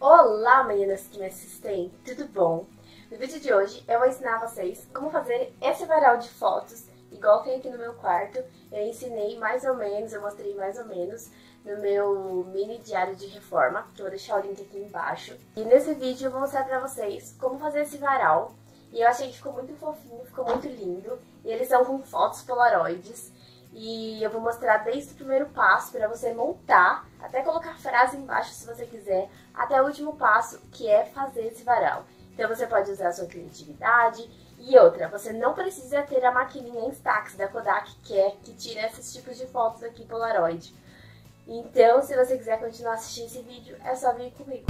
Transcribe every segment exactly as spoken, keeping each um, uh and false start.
Olá, meninas que me assistem, tudo bom? No vídeo de hoje eu vou ensinar vocês como fazer esse varal de fotos, igual tem aqui no meu quarto. Eu ensinei mais ou menos, eu mostrei mais ou menos no meu mini diário de reforma, que eu vou deixar o link aqui embaixo. E nesse vídeo eu vou mostrar pra vocês como fazer esse varal. E eu achei que ficou muito fofinho, ficou muito lindo. E eles são com fotos polaroides. E eu vou mostrar desde o primeiro passo para você montar, até colocar frase embaixo se você quiser, até o último passo, que é fazer esse varal. Então você pode usar a sua criatividade. E outra, você não precisa ter a maquininha Instax da Kodak, que é que tira esses tipos de fotos aqui Polaroid. Então, se você quiser continuar assistindo esse vídeo, é só vir comigo.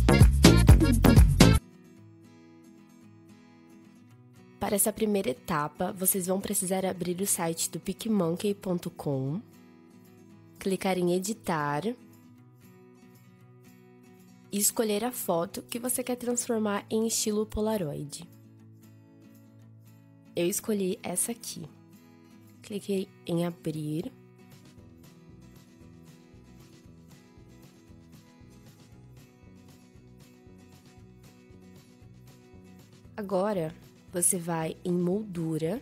Para essa primeira etapa, vocês vão precisar abrir o site do picmonkey ponto com, clicar em editar e escolher a foto que você quer transformar em estilo Polaroid. Eu escolhi essa aqui. Cliquei em abrir. Agora, você vai em moldura.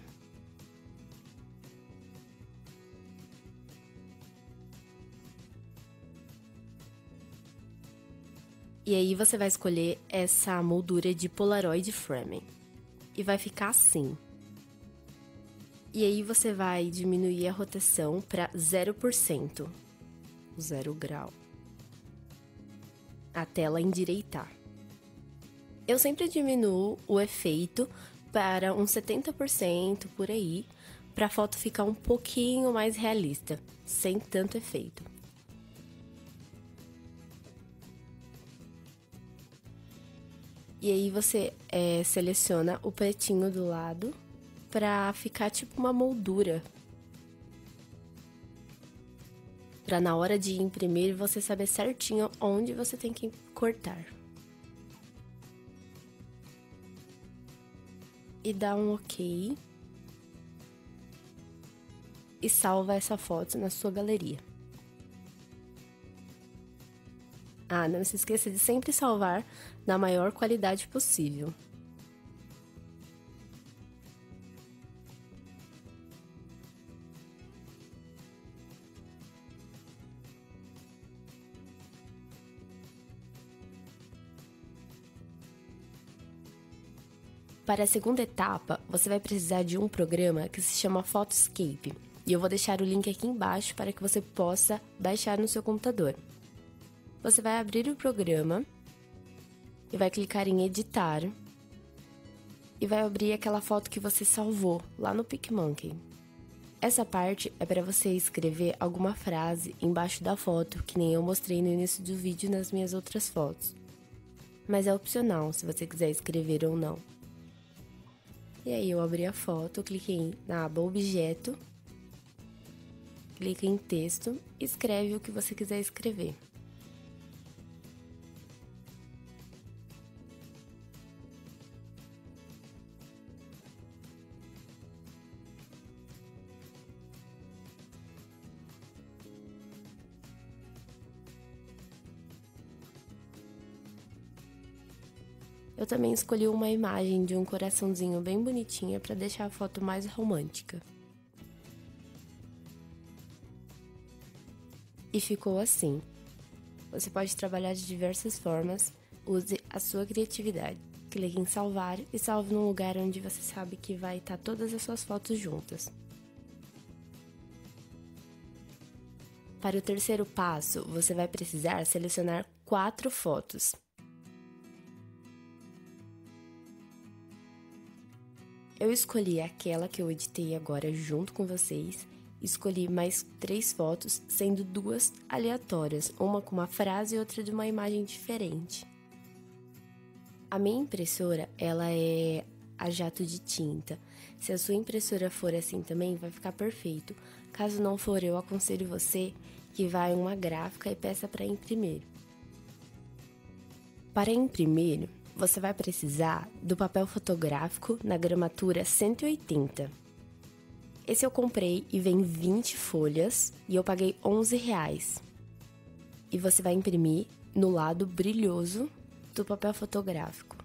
E aí você vai escolher essa moldura de Polaroid Frame. E vai ficar assim. E aí você vai diminuir a rotação para zero por cento, zero grau, até ela endireitar. Eu sempre diminuo o efeito para uns setenta por cento por aí, para a foto ficar um pouquinho mais realista, sem tanto efeito. E aí você é, seleciona o pretinho do lado para ficar tipo uma moldura. Para na hora de imprimir você saber certinho onde você tem que cortar. E dá um ok. E salva essa foto na sua galeria. Ah, não se esqueça de sempre salvar na maior qualidade possível. Para a segunda etapa, você vai precisar de um programa que se chama Photoscape, e eu vou deixar o link aqui embaixo para que você possa baixar no seu computador. Você vai abrir o programa e vai clicar em editar e vai abrir aquela foto que você salvou lá no PicMonkey. Essa parte é para você escrever alguma frase embaixo da foto, que nem eu mostrei no início do vídeo nas minhas outras fotos. Mas é opcional se você quiser escrever ou não. E aí eu abri a foto, cliquei na aba objeto, clique em texto e escreve o que você quiser escrever. Eu também escolhi uma imagem de um coraçãozinho bem bonitinha para deixar a foto mais romântica. E ficou assim. Você pode trabalhar de diversas formas, use a sua criatividade. Clique em salvar e salve num lugar onde você sabe que vai estar todas as suas fotos juntas. Para o terceiro passo, você vai precisar selecionar quatro fotos. Eu escolhi aquela que eu editei agora junto com vocês, escolhi mais três fotos, sendo duas aleatórias, uma com uma frase e outra de uma imagem diferente. A minha impressora, ela é a jato de tinta. Se a sua impressora for assim também, vai ficar perfeito. Caso não for, eu aconselho você que vá em uma gráfica e peça para imprimir. Para imprimir, você vai precisar do papel fotográfico na gramatura cento e oitenta. Esse eu comprei e vem vinte folhas e eu paguei onze reais. E você vai imprimir no lado brilhoso do papel fotográfico.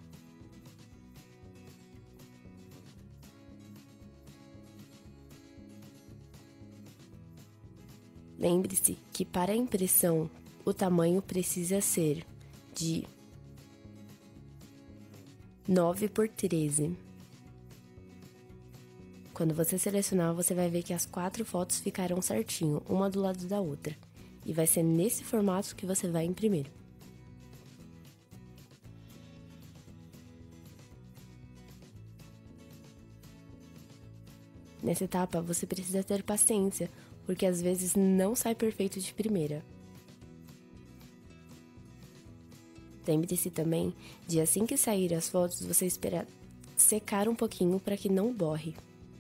Lembre-se que para a impressão, o tamanho precisa ser de nove por treze. Quando você selecionar, você vai ver que as quatro fotos ficaram certinho, uma do lado da outra. E vai ser nesse formato que você vai imprimir. Nessa etapa, você precisa ter paciência, porque às vezes não sai perfeito de primeira. Lembre-se também de assim que sair as fotos, você esperar secar um pouquinho para que não borre.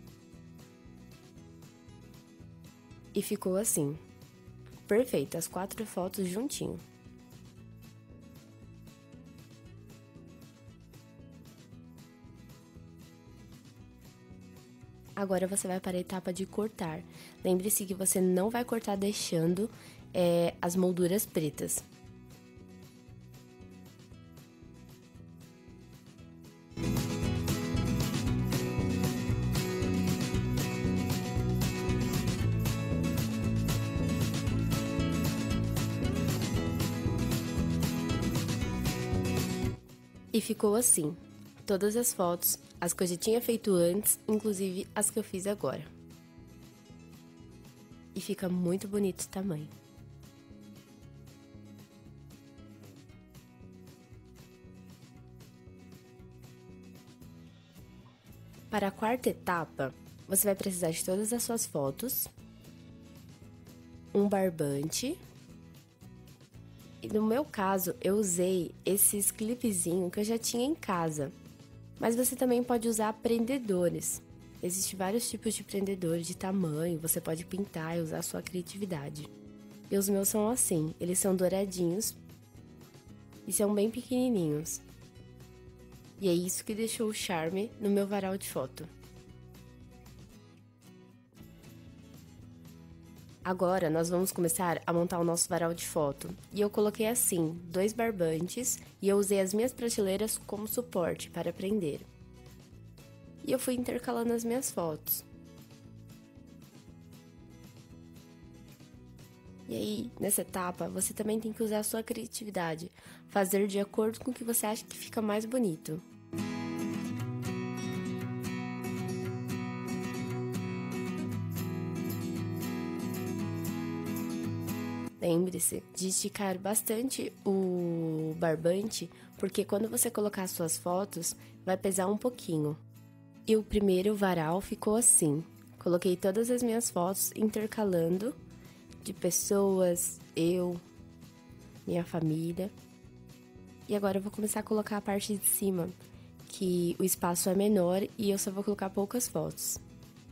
E ficou assim. Perfeito, as quatro fotos juntinho. Agora você vai para a etapa de cortar. Lembre-se que você não vai cortar deixando é, as molduras pretas. E ficou assim. Todas as fotos, as que eu já tinha feito antes, inclusive as que eu fiz agora. E fica muito bonito o tamanho. Para a quarta etapa, você vai precisar de todas as suas fotos, um barbante. E no meu caso, eu usei esses clipezinhos que eu já tinha em casa. Mas você também pode usar prendedores. Existem vários tipos de prendedores de tamanho, você pode pintar e usar a sua criatividade. E os meus são assim, eles são douradinhos e são bem pequenininhos. E é isso que deixou o charme no meu varal de foto. Agora, nós vamos começar a montar o nosso varal de foto. E eu coloquei assim, dois barbantes, e eu usei as minhas prateleiras como suporte para prender. E eu fui intercalando as minhas fotos. E aí, nessa etapa, você também tem que usar a sua criatividade, fazer de acordo com o que você acha que fica mais bonito. Lembre-se de esticar bastante o barbante, porque quando você colocar as suas fotos, vai pesar um pouquinho. E o primeiro varal ficou assim. Coloquei todas as minhas fotos intercalando de pessoas, eu, minha família. E agora eu vou começar a colocar a parte de cima, que o espaço é menor e eu só vou colocar poucas fotos.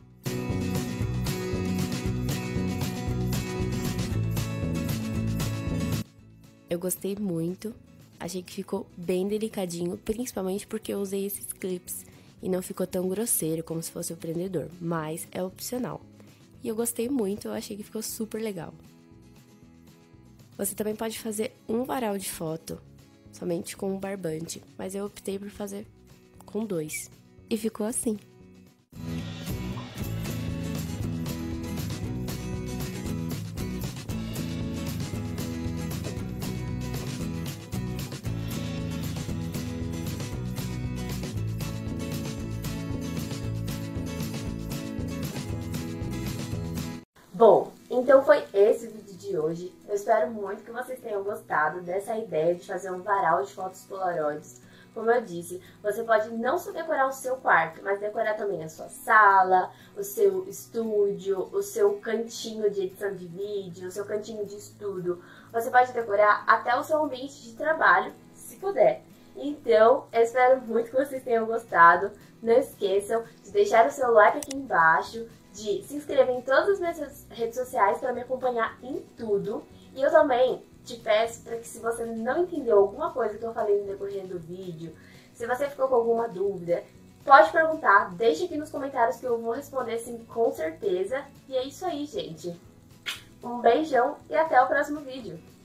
Eu gostei muito, achei que ficou bem delicadinho, principalmente porque eu usei esses clips e não ficou tão grosseiro como se fosse o prendedor, mas é opcional. E eu gostei muito, eu achei que ficou super legal. Você também pode fazer um varal de foto, somente com um barbante, mas eu optei por fazer com dois. E ficou assim. Bom, então foi esse o vídeo de hoje. Eu espero muito que vocês tenham gostado dessa ideia de fazer um varal de fotos polaroids. Como eu disse, você pode não só decorar o seu quarto, mas decorar também a sua sala, o seu estúdio, o seu cantinho de edição de vídeo, o seu cantinho de estudo. Você pode decorar até o seu ambiente de trabalho, se puder. Então, eu espero muito que vocês tenham gostado. Não esqueçam de deixar o seu like aqui embaixo, de se inscrever em todas as minhas redes sociais para me acompanhar em tudo. E eu também te peço para que, se você não entendeu alguma coisa que eu falei no decorrer do vídeo, se você ficou com alguma dúvida, pode perguntar, deixa aqui nos comentários que eu vou responder sim, com certeza. E é isso aí, gente. Um beijão e até o próximo vídeo.